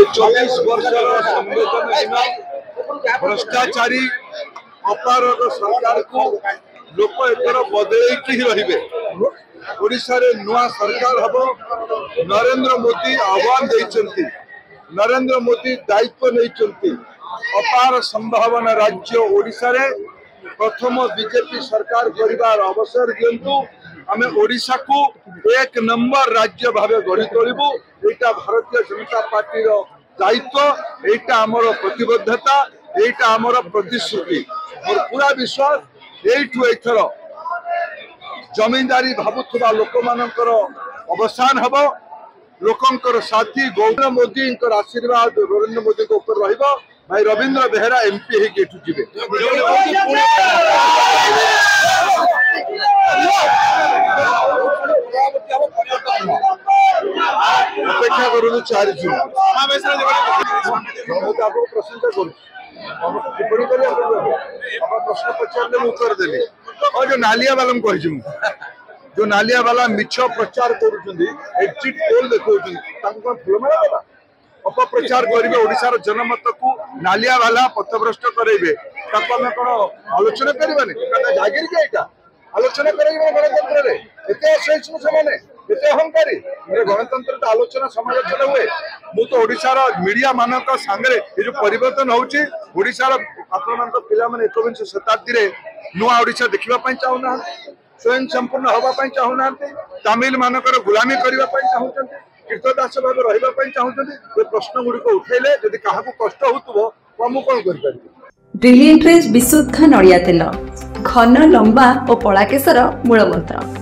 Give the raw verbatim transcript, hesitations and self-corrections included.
चौबीस वर्ष संवेदनहीन भ्रष्टाचारी अपारग सरकार को लोक एथर बदल रे ओडिशा रे नुआ सरकार हम नरेंद्र मोदी आह्वान देइचंती नरेंद्र मोदी दायित्व नहीं अपार संभावना राज्य ओडिशा रे प्रथम बीजेपी सरकार करिवार अवसर दिंतु आमे ओडिशा को एक नंबर राज्य भाव गढ़ी तोलू एटा भारतीय जनता पार्टी रो दायित्व एटा आमर प्रतिबद्धता एटा आमर प्रतिश्रुति और पूरा विश्वास एठू एथर जमींदारी भावुवा लोक मानकर अवसान हम लोकंकर साथी गौरव मोदी आशीर्वाद नरेंद्र मोदी को ऊपर रहिबो भाई रविंद्र बेहरा एमपी हे गेटू जिबे अपेक्षा करू चार जून प्रशंसा करूँ प्रश्न पचारे उत्तर देली और जो नालिया वाला कही जो नालिया वाला मिछ प्रचार करुँचिट पोल देखा फूलमाला अपप्रचार करेंगे ओडिशार जनमत को नालिया वाला पथभ्रष्ट करेंगे कौन आलोचना करवानी जागिर क्या आलोचना करेंगे गणतंत्र में एत असहिष्णु से एत अहंकारी गणतंत्र तो आलोचना समालोचना हुए मु तो ओडिशार मीडिया मानक सांगे ये जो परिवर्तन होउची ओडिशार आपण पिला माने एकविंश शताब्दी रे नुआ ओडिशा देखिबा चाहूना स्वयं संपूर्ण हवा चाहूना तमिल मानकर गुलामी करने चाहते कीर्तदास भाव रहा चाहते प्रश्न गुड़िक उठेले जदि क्या कष्ट हो कौन कर ब्रिलियंट विशुद्ध नड़िया तेल घन लंबा और पड़ा केशर मूल मंत्र।